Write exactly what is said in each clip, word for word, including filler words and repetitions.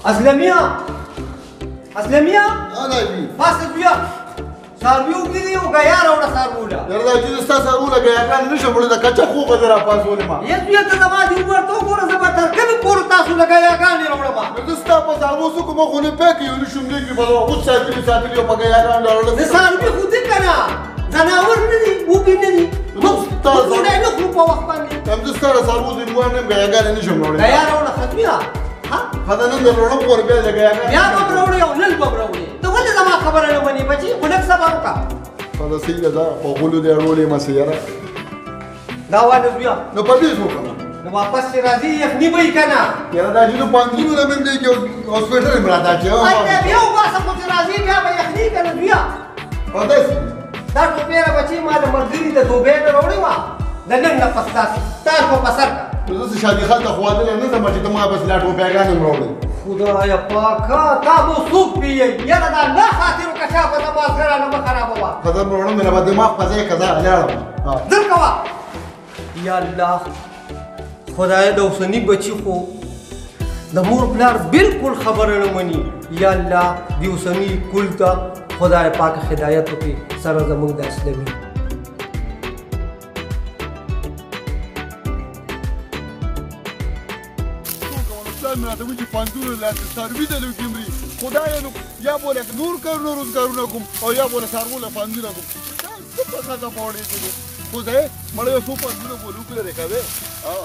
اسلمیا اسلمیا انا بي فاصل بیا ساروی وګړي او غیا راوړه ساروله یاره دا چې ستا ساروله غیا کان نشم وړي دا کچا خو به را پاسولې ما یې بیا ته ما دی ورته ګوره زما تر کله کور تاسو لګیا کان راوړه ما نو ستا په سارو سو کوم خو نه پک یو نشم دی کې بلو خو ساتلی ساتلی په غیا کان راوړل زه ساروی خو دې کنه زناور نه دي وګړي نه دي نو تاسو نه نو خو په وخت باندې هم د ستاره سارو دې مو نه غیا کان نشم وړي غیا راوړه ختمیا ها خدای نن وروړم کور به لګیا کان بیا به وروړي او نن به وروړي ته ولې زما خبره نه ونی بچي ولک صبر وکړه دا سیده دا په غولو دی اړولې ما سیاره دا وانه بیا نو په دې شو کنه نو واپس راځي یخني وای کنه یاره دا چې نو پاندونو نه من دی چې هاسپټل مراته چې اته بیا واسه خو راځي بیا به یخني کنه بیا په دې دا ټوپیره بچي ما د مرګري د دوبه نه وروړي وا د نن نه پستاس تار په پسر نو زه شادي خاطر خو واده نه زما چې ما بس لا ټوپیګان وروړي خدایا پاکا تا مو سوق پیي یاره دا نه خاطر کشافه د مازګرا نه خرابوا خدای وروړم مې به دماغ په ځای کزا لاړم ها در کوا یا الله خدای د اوسنی بچی خو د مور پلار بالکل خبره نه مني یا الله دی اوسنی کول ته خدای پاک هدایت وکړي سره زموږ د اسلامي مراته وځي پاندونو لا سروي د لوګمري خدای نو یا بوله نور کارونه روزګارونه کوم او یا بوله سارونه پاندونه کوم څه په خاطر پوهړې دي خدای مړ یو څو پاندونه بولو کړه راکاوه ها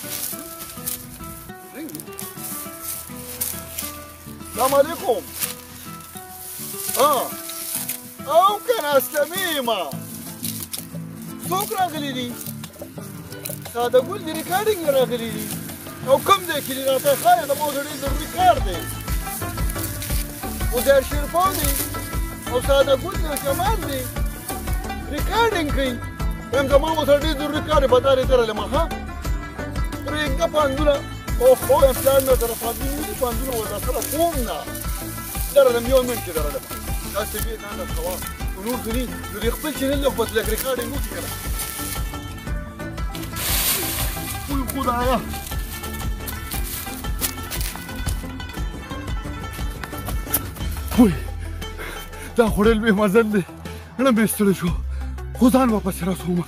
السلام علیکم ها او کنه استمیما څوک راغلی دي ساده ګل د ریکارډینګ راغلی دي او کوم دی چې راته ښایي د مو ډېر ضروري کار دی عزیر شیرپا دی او ساده ګل دی او جمال دی ریکارډینګ کوي وایم زما ورته ډېر ضروري کار دی بتا رې درلم ها پرېږده پاندونه اوهو یم پلار مې سره پاندونه دي پاندونه ورته سره کوم نه درلم یو منټ کې درلم داسې بې نه ده هوا نور ځینې نو د خپل چینل نه خو لږ ریکارډینګ وکړي که نه وای خدایه وای دا خوړل مې مزل دی نه مې ستړی شو خو ځان واپس راسوم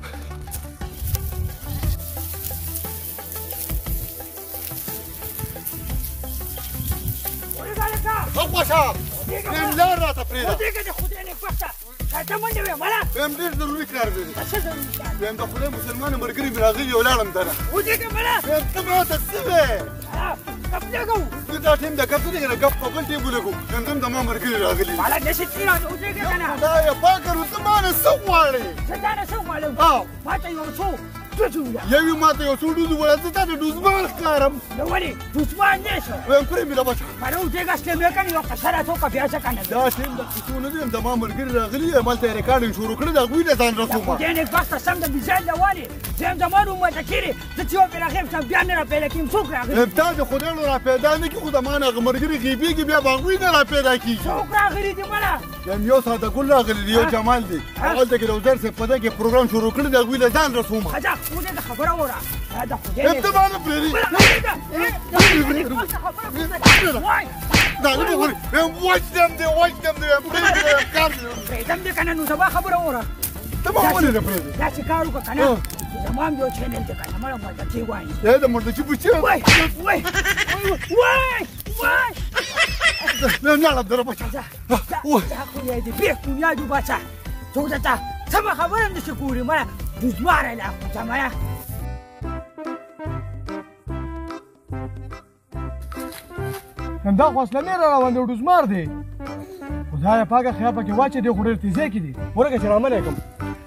خوښه ویم لار راته پرېږده ویم ډېر ضروري کار دی ویم د خدای مسلمانه ملګري مې راغلي او لاړم دنه ویم ته ماته څه وې زه دا ټیم د ګپ نه دی که نه ګپ په بل ټیم ولګو ویم ته هم د ما ملګري راغلي خدایه پاکه نو ته ما نه څه غواړې یو ما ته یو څو ډوز وویل زه تا ته ډوزمان ښکارم ویم پرېږدې دا بچه دا ټیم د کیسو نه دی د ما ملګري راغلي یم هلته یې ریکارډینګ شروع کړی د هغوی نه ځان رسومه ویم تا د خدای نو را پیدا نه کړي خو د ما نه هغه ملګري غیبېږي بیا به هغوی نه را پیدا کېږي ویم یو ساده ګل راغلی دی یو جمال دی هغلته کې د عزیر صاحب په ځای کې پروګرام شروع کړی د هغوی نه ځان رسومه ویم ته ما نه پرېږدي دا نه بخوري ویم وجدم دی وجدم دی ویم پرېږدي ویم کار دی ته ما ولې نه پرېږدې زمان یو چینل دی کنه مړه مردکي وایي ای د مردکي بچی وای وای وای وای نه نه دره بچا وای دا خو یې دې بیخ دنیا جو بچا څو ته سم خبره نشي ګوري مړه دوزماره لا خو جماعه همدا خو اسلامي را روان دی دوزمار دی خدای پاکه خیا پکې واچې دی خو ډېر تیزې کې دي ورکه چې رامنې کوم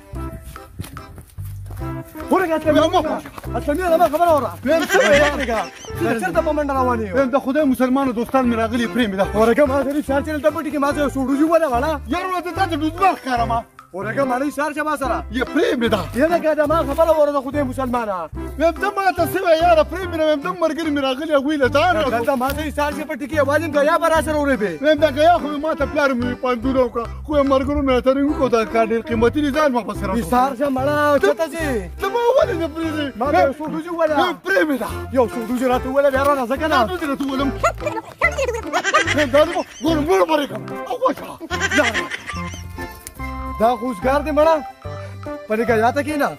ورګه ته اسلامي را خبره وره ویم څه وایې چېرته په منډه روان یې ویم د خدای مسلمانو دوستان مې راغلي پرېږدې دا ورګه ما سړي سار چینل ته پټي کې ما څه سوډو جو ولا والا یار ورته تا ته دوزمار ښکارم ورګه مالي سار چې ما سره یې پرېږدې دا یاره که دا ما خبره وره د خدای مسلمانه ویم ته ما ته څه وایې یاره پرېږدې ویم ته ملګري مې راغلي هغوی له ځان دلته ما سړي سار چې پټي کې یوازې ګیا به را سره ورېبې ویم دا ګیا خو مې ما ته پلار مې پاندونه وکړه خو یې ملګرو مې راته رنګ وکړو دا کار ډېر قیمتي دی ځان واپس راسوم سار چې مړه چېرته ځې ته ما ولې نه پرېږدې ما ته یو څو ډوزي وویله پرې مې ده یو څو ډوزي راته وویله بیا رانه ځه که نه ډوزي راته وولم دا دې ګورم مړ مړې کړم او وچه دا خو اوسګار دی مړه په دې ګیاته کښېنه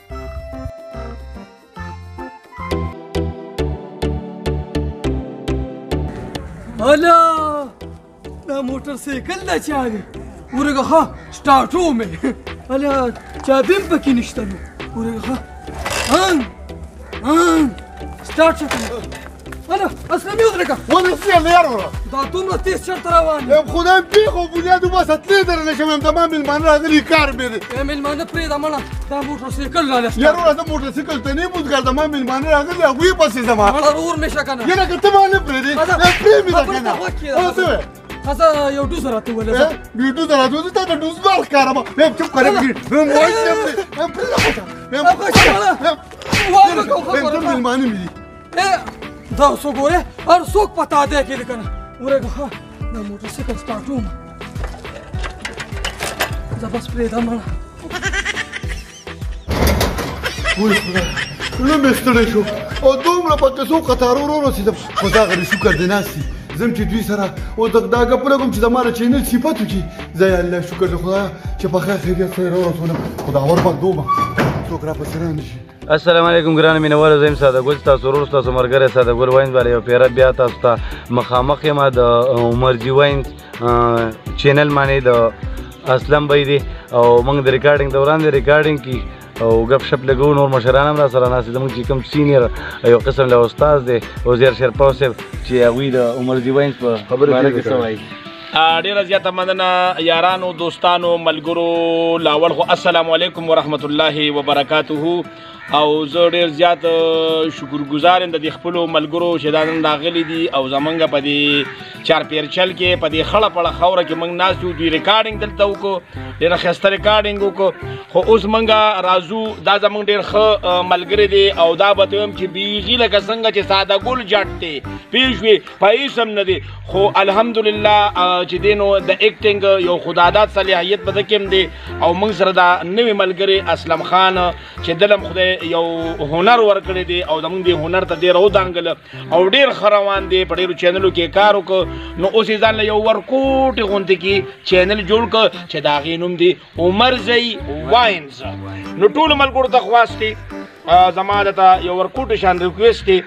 هلا دا موټر سایکل دا چا دی ورګه ها سټارټو مې هلا چابي هم پکې نشته نو ورګه ها هن هن سټارټ شو هلا اسلامي ودرګه ولې سي نه یاره دا دومره تیز چرته روان یم خدای پیښو بنیاد وبس اتلې درنه شم تمام مېلمانه راغلي کار مې دی ای مېلمانه پرېږده مړه دا موټر سایکل لاله یاره زه موټر سایکل ته نه بوزګر تمام مېلمانه راغلي هغوی پسې زما مړه ور مې شه که نه یاره که ته ما نه پرېږدې پرې مې ده که نه څه وې ښځه یو ډوز راته وویله بیټو ته راځو تا ته ډوز مار ښکارم یم چپ کړه یم وایي یم یم مېلمانه مې دي دا څوک ګورې هر څوک په تاده کې دی که نه ورګه ها دا موټر سایکل سټارټوم زه بس پرېږده مړه وای خدای زړه مې ستړی شو او دومره په کیسو قطار ورورسېدم خو دا غري شکر دی ناست دي زم چې دوی سره او دا ګپونه کوم چې زما د چینل صفت وکړي زه یې الله شکر د خدایه چې په خیر خیریت سره راورسولم خو دا ور بندومه څوک راپسې رانه شي السلام علیکم ګرانو مینهوالو زه یم ساده ګل ستاسو ورور ستاسو ملګری ساده ګل واینز باندې یو پیره بیا تاسو ته مخامخ یم د عمرجي واینز چینل باندې د اسلم بی دی او موږ د ریکارډینګ دوران د ریکارډینګ کې او گپ شپ لګو نور مشران هم را سره ناست دي زموږ چې کوم سینیر یو قسم له استاد دی وزیر شیرپاو صاحب چې هغوی د عمرجي واینز په باره کې څه وایي ډیره زیاته مننه یارانو دوستانو ملګرو لاول خو السلام علیکم ورحمت الله وبرکاته او زه ډېر زیات شکرګزار یم د دې خپلو ملګرو چې دا نن راغلي دي او زمونږ په دې چارپیرچل کې په دې خړه پړه خاوره کې موږ ناست یو دوی ریکارډینګ دلته وکړو ډېره ښایسته ریکارډینګ وکړو خو اوس موږ راځو دا زموږ ډېر ښه ملګری دی او دا به ته وایم چې بیخي لکه څنګه چې ساده ګل جټ دی پوه شوې په هېڅ هم نه دی خو الحمدلله چې دی نو د ایکټینګ یو خداداد صلاحیت به ده کې هم دی او موږ سره دا نوی ملګری اسلم خان چې دل هم خدای یو هنر ورکړی دی او زموږ دې هنر ته ډېر ودانګله او ډېر ښه روان دی په ډېرو چینلو کې کار وکړ نو اوس یې ځان له یو ورکوټې غوندې کې چینل جوړ کړ چې د هغې نوم دی عمرزی واینز نو ټولو ملګرو ته خواست دی زما درته یو ورکوټې شان ریکویسټ دی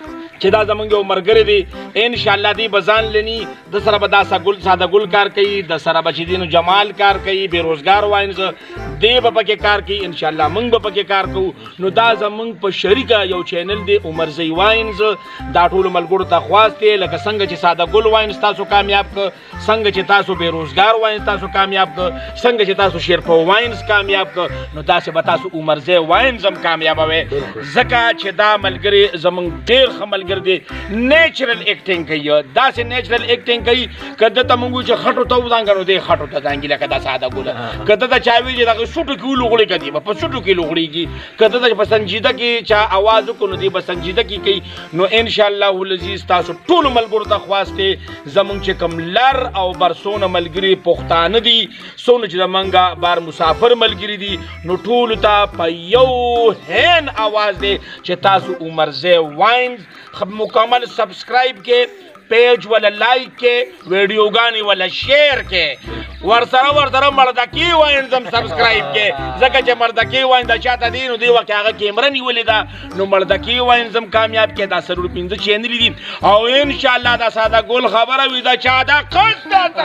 چې دا زمونږ یو ملګری دی انشاءالله دی به ځان لني د سره به دا ساده ګل کار کوي د سره به چې دی نو جمال کار کوي بېروزګار واینز دی به پکې کار کوي انشاءالله موږ به پکې کار کوو نو دا زمونږ په شریکه یو چینل دی عمرزی واینز دا ټولو ملګرو ته خواست دی لکه څنګه چې ساده ګل واینز تاسو کامیاب کړ څنګه چې تاسو بېروزګار واینز تاسو کامیاب کړ څنګه چې تاسو شیرپو واینز کامیاب کړ نو داسې به تاسو عمرزی واینز هم کامیابوئ ځکه چې دا ملګری زمونږ ډېر ښه ملګری دی نیچرل ایکټینګ کوي داسې نیچرل ایکټینګ کوي که ده ته موږ وایو چې خټو ته ودانګه نو دی خټو ته دانګي لکه دا ساده ګله که ده ته چا وایي چې دغه سوټو کې ولوغړي که دی به په سوټو کې لوغړېږي که ده ته په سنجیده کې چا اواز وکړو نو دی به سنجیده کې کوي نو انشاءالله العزیز تاسو ټولو ملګرو ته خواست دی زموږ چې کوم لر او بر څونه ملګري پښتانه دي څونه چې زمونږ بار مسافر ملګري دي نو ټولو ته په یو هین اواز دی چې تاسو عمرزی واینز مکمل سبسکرائب کے پیج والا لائک کے ویڈیوگانی والا شیئر کے ورسره ورسره مردکی واینز هم سبسکرائب کے ځکه چې مردکی واینز د چاته دی نو دی وکې هغه کیمره نیولې ده نو مردکی واینز هم کامیاب کې دا څلور پنځه چینلې دي او انشاءالله دا ساده ګل خبره وي دا چا دا قصد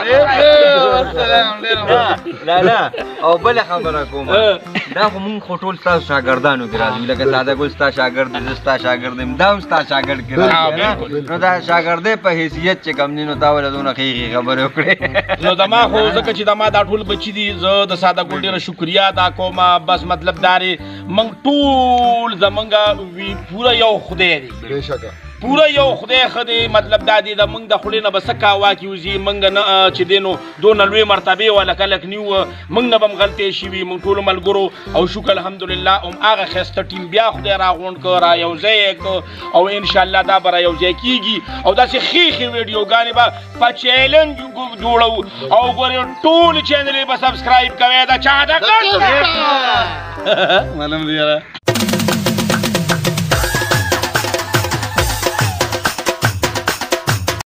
نه نه او بله خبره کوم دا خو مونږ خو ټول ستاسو شاګردانو کې راځو لکه ساده ګل ستا شاګرد دی زه ستا شاګرد یم دا هم ستا شاګرد کې راځي نو دا شاګردۍ په حیثیت چې کوم دی نو تا ولې دونه ښې خبرې وکړې نو زما خو ځکه چې زما دا ټول بچي دي زه د ساده ګل ډېره شکریا ادا کوم بس مطلب دا دی موږ ټول زمونږ پوره یو خدای دی پوره یو خدای ښه دی مطلب دا دی د موږ د خولې نه به څه کاوا کې وځي موږ نه چې دی نو دونه لوی مرتبې والا کلک نیو موږ نه به هم غلطۍ شوي موږ ټولو ملګرو او شکر الحمدلله هم هغه ښایسته ټیم بیا خدای راغونډ کړ را یو ځای یې کړ او انشاءالله دا به را یو ځای کېږي او داسې ښې ښې ویډیوګانې به په چیلنج جوړو او ګورې ټول چینل یې به سبسکرایب کوئ دا چا ده منم دی یاره